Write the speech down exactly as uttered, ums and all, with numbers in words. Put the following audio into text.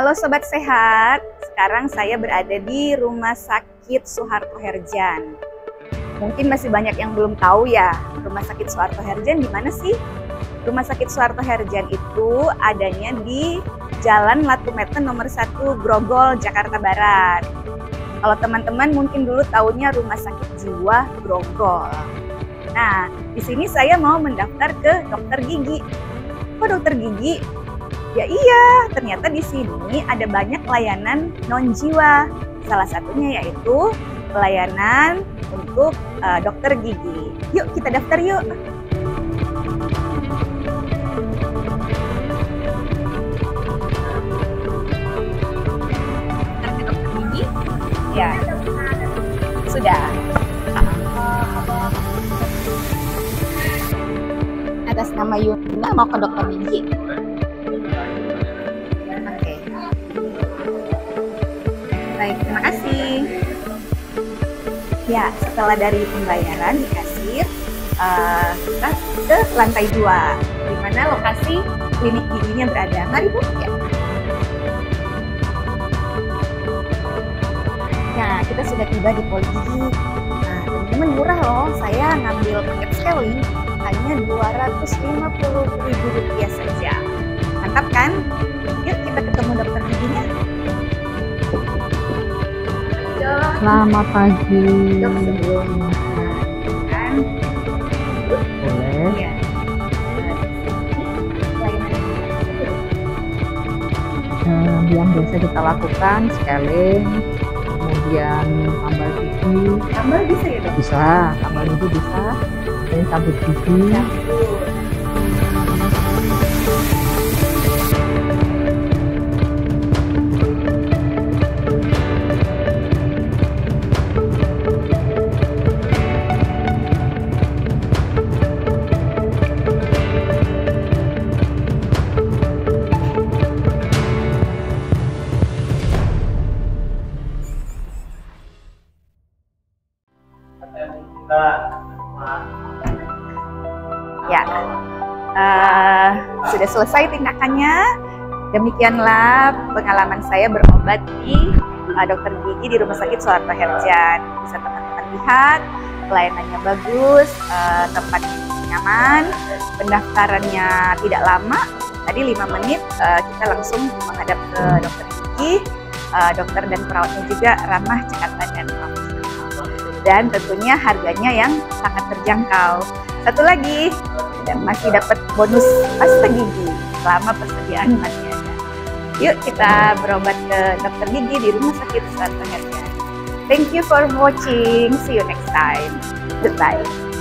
Halo Sobat Sehat, sekarang saya berada di Rumah Sakit Soeharto Herjan. Mungkin masih banyak yang belum tahu ya, Rumah Sakit Soeharto Herjan di mana sih? Rumah Sakit Soeharto Herjan itu adanya di Jalan Latumeten nomor satu Grogol, Jakarta Barat. Kalau teman-teman mungkin dulu taunya Rumah Sakit Jiwa Grogol. Nah, di sini saya mau mendaftar ke dokter gigi. Kok dokter gigi? Ya iya, ternyata di sini ada banyak layanan non-jiwa. Salah satunya yaitu pelayanan untuk uh, dokter gigi. Yuk kita daftar yuk. Daftar ke dokter gigi? Ya, sudah. Atas nama Yuna mau ke dokter gigi. Baik, terima kasih. Ya, setelah dari pembayaran di kasir, uh, kita ke lantai dua, di mana lokasi klinik giginya berada. Mari Bu. Ya. Nah, kita sudah tiba di Poli Gigi. Nah, teman-teman murah loh. Saya ngambil paket scaling hanya dua ratus lima puluh ribu rupiah saja. Mantap kan? Yuk kita ketemu dokter giginya. Selamat pagi. Dok, sebelum kan boleh. Ya. Nah, yang biasa kita lakukan scaling, kemudian tambal gigi. Tambal bisa ya dok? Bisa, tambal gigi bisa. Ini cabut gigi. Ya, uh, sudah selesai tindakannya. Demikianlah pengalaman saya berobat di uh, dokter gigi di Rumah Sakit Soeharto Herjan. Bisa teman-teman lihat, pelayanannya bagus, uh, tempat nyaman, pendaftarannya tidak lama. Tadi lima menit uh, kita langsung menghadap ke dokter gigi. Uh, dokter dan perawatnya juga ramah, cekatan, dan profesional. Dan tentunya harganya yang sangat terjangkau. Satu lagi, dan masih dapat bonus pasta gigi selama persediaan masih ada. Yuk kita berobat ke dokter gigi di Rumah Sakit Soeharto Herjan. Thank you for watching. See you next time. Goodbye.